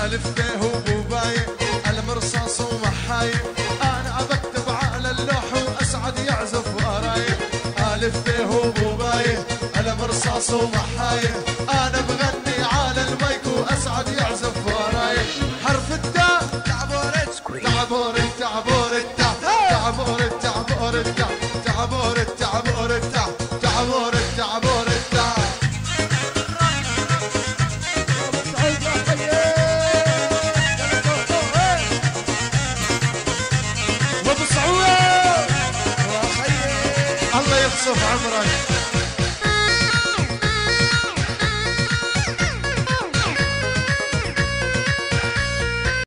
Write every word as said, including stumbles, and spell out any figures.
ألف ب وبوباي المرصاص ومحاي أنا بكتب على اللوح وأسعد يعزف وراي ألف ب وبوباي المرصاص ومحاي أنا بغني على المايك وأسعد يعزف وراي حرف التاء تعبور تعبور تعبور التاء تعبور تعبور التاء تعبور تعبور التاء تعبور تعبور التاء الله يقصف عمرك.